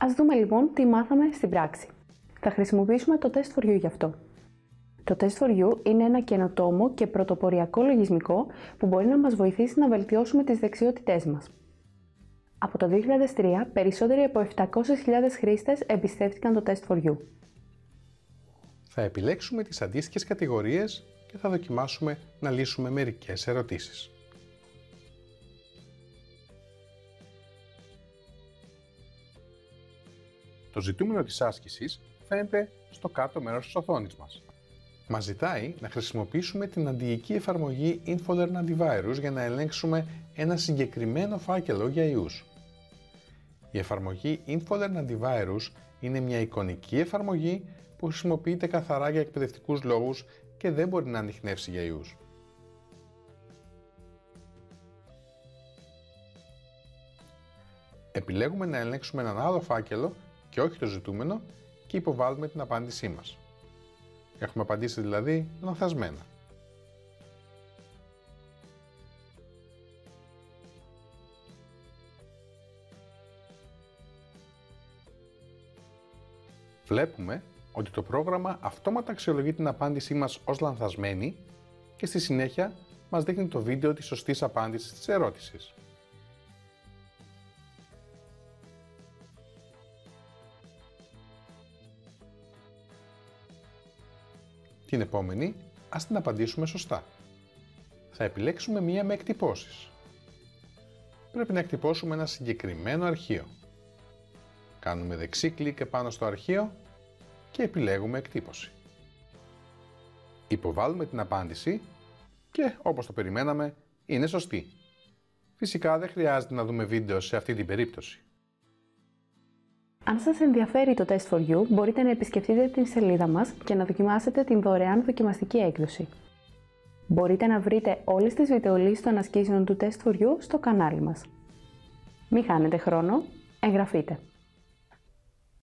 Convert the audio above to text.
Ας δούμε λοιπόν τι μάθαμε στην πράξη. Θα χρησιμοποιήσουμε το Test4U γι' αυτό. Το Test4U είναι ένα καινοτόμο και πρωτοποριακό λογισμικό που μπορεί να μας βοηθήσει να βελτιώσουμε τις δεξιότητές μας. Από το 2003, περισσότεροι από 700.000 χρήστες εμπιστεύτηκαν το Test4U. Θα επιλέξουμε τις αντίστοιχες κατηγορίες και θα δοκιμάσουμε να λύσουμε μερικές ερωτήσεις. Το ζητούμενο της άσκησης φαίνεται στο κάτω μέρος της οθόνης μας. Μας ζητάει να χρησιμοποιήσουμε την αντιοική εφαρμογή Info-Learn Antivirus για να ελέγξουμε ένα συγκεκριμένο φάκελο για ιούς. Η εφαρμογή Info-Learn Antivirus είναι μια εικονική εφαρμογή που χρησιμοποιείται καθαρά για εκπαιδευτικούς λόγους και δεν μπορεί να ανιχνεύσει για ιούς. Επιλέγουμε να ελέγξουμε έναν άλλο φάκελο και όχι το ζητούμενο και υποβάλλουμε την απάντησή μας. Έχουμε απαντήσει δηλαδή λανθασμένα. Βλέπουμε ότι το πρόγραμμα αυτόματα αξιολογεί την απάντησή μας ως λανθασμένη και στη συνέχεια μας δείχνει το βίντεο της σωστής απάντησης της ερώτησης. Την επόμενη, ας την απαντήσουμε σωστά. Θα επιλέξουμε μία με εκτυπώσεις. Πρέπει να εκτυπώσουμε ένα συγκεκριμένο αρχείο. Κάνουμε δεξί κλικ επάνω στο αρχείο και επιλέγουμε εκτύπωση. Υποβάλλουμε την απάντηση και, όπως το περιμέναμε, είναι σωστή. Φυσικά δεν χρειάζεται να δούμε βίντεο σε αυτή την περίπτωση. Αν σας ενδιαφέρει το Test4U, μπορείτε να επισκεφτείτε την σελίδα μας και να δοκιμάσετε την δωρεάν δοκιμαστική έκδοση. Μπορείτε να βρείτε όλες τις βιντεολίσεις των ασκήσεων του Test4U στο κανάλι μας. Μην χάνετε χρόνο, εγγραφείτε!